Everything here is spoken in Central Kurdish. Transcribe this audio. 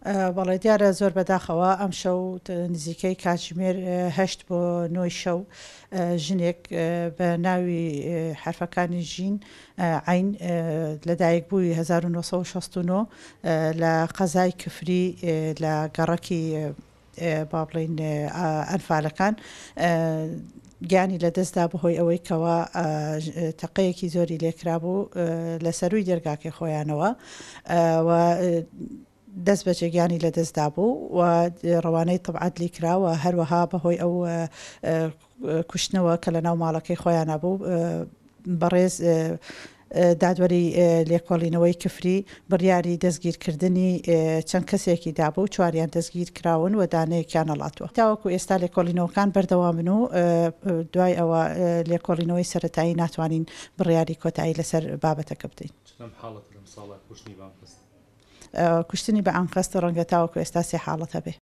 بەڵێ دیارە زۆر بەداخەوە ئەم شەو نزیکەی کاتژمێر 8 بۆ 9 شەو ژنێک بە ناوی حرفەکانی ژین عین لەدایک بووی 1969 لە قەزای کفری لە گەڕەکی با بڵین ئەنفالەکان گیانی لەدەستدا بەهۆی ئەوەی کەەوە تەقەیەکی زۆری لێکرا بوو لە سەروی دەرگاکەی خۆیانەوە دەست بە جێگیانی لەدەستدا بوو و ڕەوانەی تەبعەت لیکراوە هەروەها بەهۆی ئەو کوشتنەوە کە لە ناو ماڵەکەی خۆیانە بوو بەڕێز دادوەری لێکۆڵینەوەی کفری بڕیاری دەستگیرکردنی چەند کەسێکی دابوو چواریان دەستگیر کراون و دانەیەکیان هەڵاتوە تاوەکو ئێستا لێکۆڵینەوەکان بەردەوامن و دوای ئەوە لێکۆڵینەوەی سەرەتایی ناتوانین بڕیاری کۆتایی لەسەر بابەتەکە بدەین. کوشتنی بە ئەنقەست ڕەنگە تاوەکو ئێستا سێ حاڵەت هەبێ.